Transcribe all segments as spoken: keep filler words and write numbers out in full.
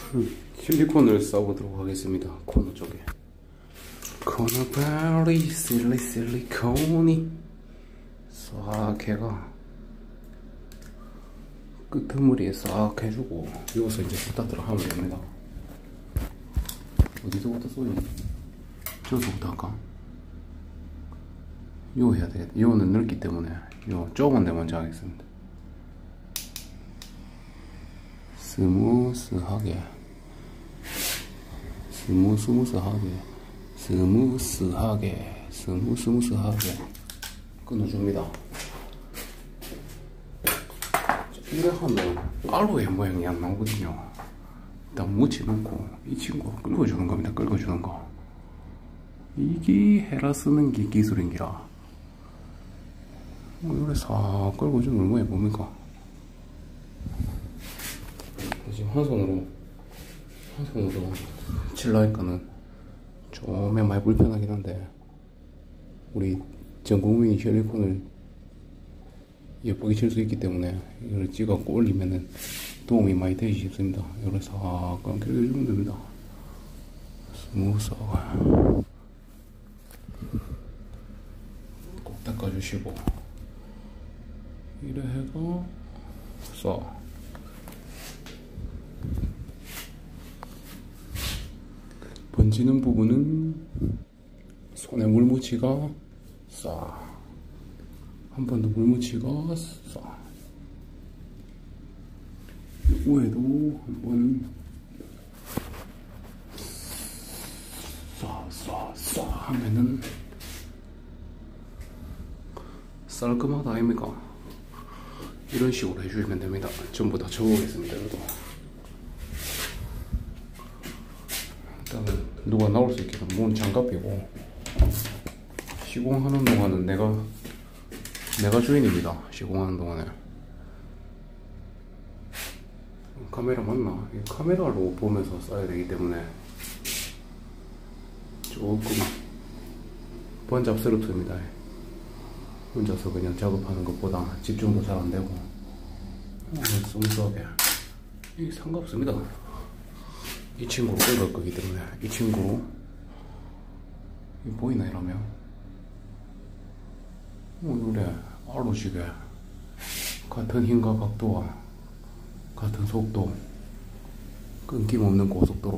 실리콘을 써보도록 하겠습니다. 코너 쪽에. 코너 베리 실리 실리콘이 싹 해가 끄트머리에 싹 해주고 여기서 이제 스타트를 하면 됩니다. 어디서부터 쏘니? 저기서부터 할까? 요 해야 되겠다. 요는 넓기 때문에 요 좁은 데 먼저 하겠습니다. 스무스하게 스무스무스하게 스무스하게 스무스무스하게 끊어줍니다. 이래 하면 알로에 모양이 안 나오거든요. 일단 묻혀놓고 이 친구가 긁어주는 겁니다. 긁어주는 거. 이게 헤라 쓰는 게 기술인기라. 이래 싹 긁어주는 걸 뭐야 뭡니까? 지금 한 손으로 한 손으로 칠라 하니까는 좀 많이 불편하긴 한데 우리 전 국민이 실리콘을 예쁘게 칠 수 있기 때문에 이걸 찍어갖고 올리면은 도움이 많이 되시 싶습니다. 이걸 싹 감겨주면 됩니다. 스무스하게 꼭 닦아주시고 이래 해서 싹 번지는 부분은 손에 물묻히가 싹 한 번 더 물묻히가 싹 위에도 한번 싹 싹 싹 하면은 깔끔하다 아닙니까? 이런 식으로 해주시면 됩니다. 전부 다 접어보겠습니다. 이것도 일단은 누가 나올 수 있게 문 장갑이고 시공하는 동안은 내가 내가 주인입니다. 시공하는 동안에 카메라 맞나? 카메라로 보면서 써야 되기 때문에 조금 번잡스럽습니다. 혼자서 그냥 작업하는 것보다 집중도 잘 안되고 스무스하게 이게 상관없습니다. 이 친구로 긁을 거기 때문에 이 친구로 이거 보이나 이러면 어 그래 알로시게 같은 힘과 각도와 같은 속도 끊김없는 고속도로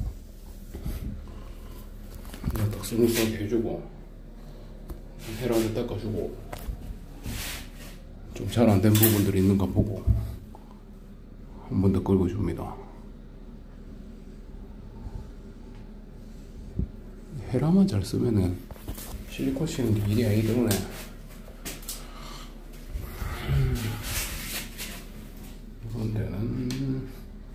그냥 딱 스무스하게 해주고 헤라를 닦아주고 좀 잘 안된 부분들이 있는가 보고 한 번 더 긁어줍니다. 헤라만 잘 쓰면은 실리콘 치는 게 일이 아니기 때문에 이런 데는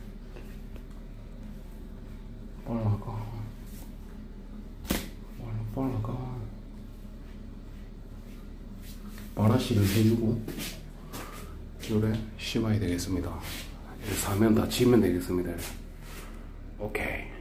빨라가 빨라가 바라시를 해주고 요래 심어야 되겠습니다. 사면 다 지면 되겠습니다. 오케이.